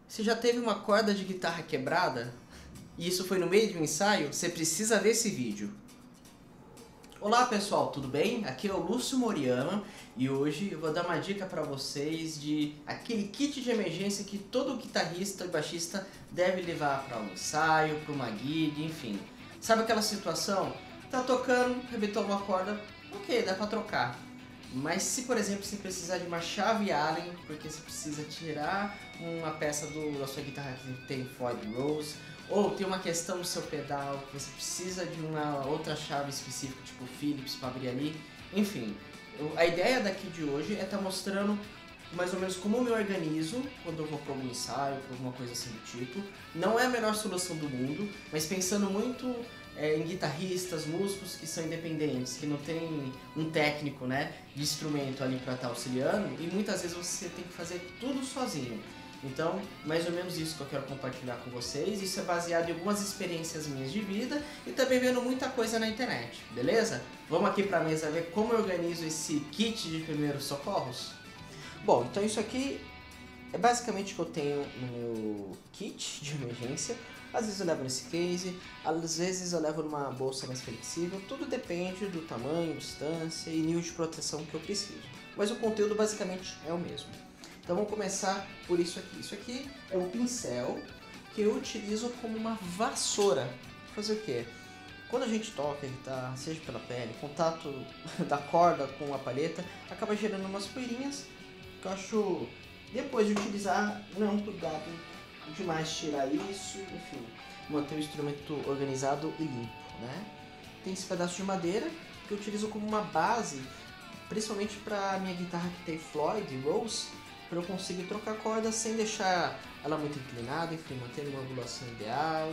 Você já teve uma corda de guitarra quebrada? E isso foi no meio de um ensaio? Você precisa ver esse vídeo. Olá pessoal, tudo bem? Aqui é o Lúcio Moriyama e hoje eu vou dar uma dica para vocês de aquele kit de emergência que todo guitarrista e baixista deve levar para um ensaio, para uma gig, enfim. Sabe aquela situação? Tá tocando, arrebentou uma corda, ok, dá para trocar. Mas se, por exemplo, você precisar de uma chave Allen, porque você precisa tirar uma peça da sua guitarra que tem Floyd Rose, ou tem uma questão no seu pedal que você precisa de uma outra chave específica, tipo Phillips, para abrir ali, enfim. A ideia daqui de hoje é estar mostrando mais ou menos como eu me organizo quando eu vou para algum ensaio, para alguma coisa assim do tipo. Não é a melhor solução do mundo, mas pensando muito em guitarristas, músicos que são independentes, que não tem um técnico, né, de instrumento ali para estar auxiliando, e muitas vezes você tem que fazer tudo sozinho. Então, mais ou menos isso que eu quero compartilhar com vocês. Isso é baseado em algumas experiências minhas de vida e também vendo muita coisa na internet, beleza? Vamos aqui para a mesa ver como eu organizo esse kit de primeiros socorros? Bom, então isso aqui é basicamente o que eu tenho no meu kit de emergência. Às vezes eu levo nesse case, às vezes eu levo numa bolsa mais flexível, tudo depende do tamanho, distância e nível de proteção que eu preciso. Mas o conteúdo basicamente é o mesmo. Então vamos começar por isso aqui. Isso aqui é um pincel que eu utilizo como uma vassoura. Fazer o quê? Quando a gente toca a guitarra, seja pela pele, contato da corda com a palheta, acaba gerando umas poeirinhas que eu acho, depois de utilizar, não é um cuidado demais tirar isso, enfim, manter o instrumento organizado e limpo, né? Tem esse pedaço de madeira que eu utilizo como uma base, principalmente para a minha guitarra que tem Floyd Rose, para eu conseguir trocar cordas sem deixar ela muito inclinada, enfim, manter uma angulação ideal.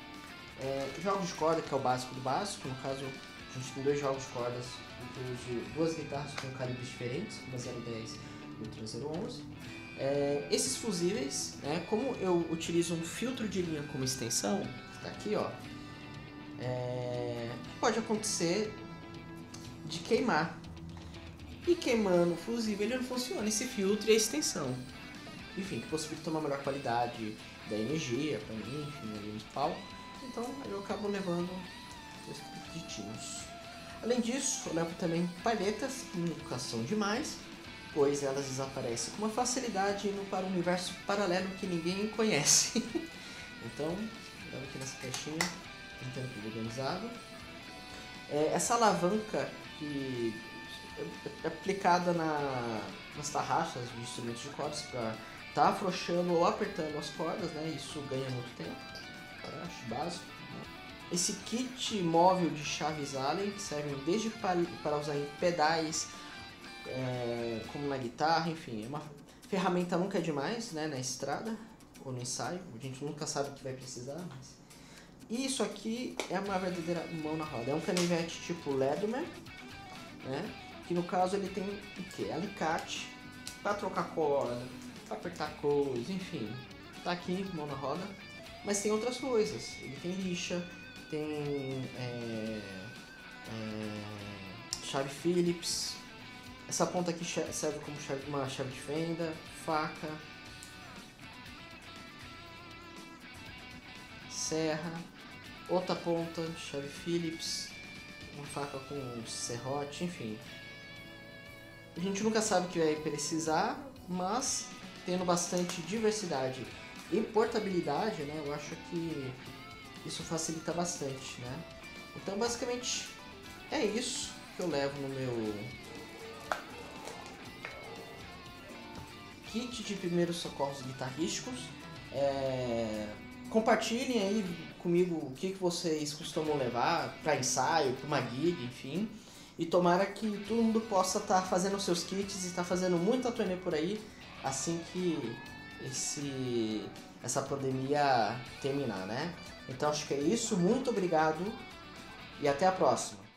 Jogos de corda, que é o básico do básico, no caso a gente tem dois jogos de cordas, eu uso duas guitarras com calibres diferentes, uma 010 e outra 011. Esses fusíveis, né, como eu utilizo um filtro de linha como extensão, que está aqui, ó, pode acontecer de queimar. E queimando o fusível ele não funciona, esse filtro e a extensão. Enfim, que possibilita uma melhor qualidade da energia para mim, enfim, ali no palco. Então aí eu acabo levando esse tipo de tiros. Além disso, eu levo também palhetas que nunca são demais, pois elas desaparecem com uma facilidade indo para um universo paralelo que ninguém conhece. Então, levo aqui nessa caixinha, tentando tudo organizado. Essa alavanca que é aplicada nas tarraxas de instrumentos de cordas para estar afrouxando ou apertando as cordas, né? Isso ganha muito tempo, acho básico. Né? Esse kit móvel de chaves Allen que servem desde para usar em pedais, como na guitarra, enfim, é uma ferramenta nunca é demais, né, na estrada ou no ensaio, a gente nunca sabe o que vai precisar. Mas... E isso aqui é uma verdadeira mão na roda, é um canivete tipo Leatherman, né, que no caso ele tem o que? Alicate para trocar corda, para apertar coisa, enfim, tá aqui, mão na roda, mas tem outras coisas, ele tem lixa, tem chave Phillips. Essa ponta aqui serve como uma chave de fenda, faca, serra, outra ponta, chave Phillips, uma faca com serrote, enfim. A gente nunca sabe o que vai precisar, mas tendo bastante diversidade e portabilidade, né, eu acho que isso facilita bastante, né? Então basicamente é isso que eu levo no meu kit de primeiros socorros guitarrísticos. Compartilhem aí comigo o que vocês costumam levar para ensaio, para uma gig, enfim. E tomara que todo mundo possa estar fazendo os seus kits e estar fazendo muita turnê por aí assim que essa pandemia terminar, né? Então acho que é isso, muito obrigado e até a próxima.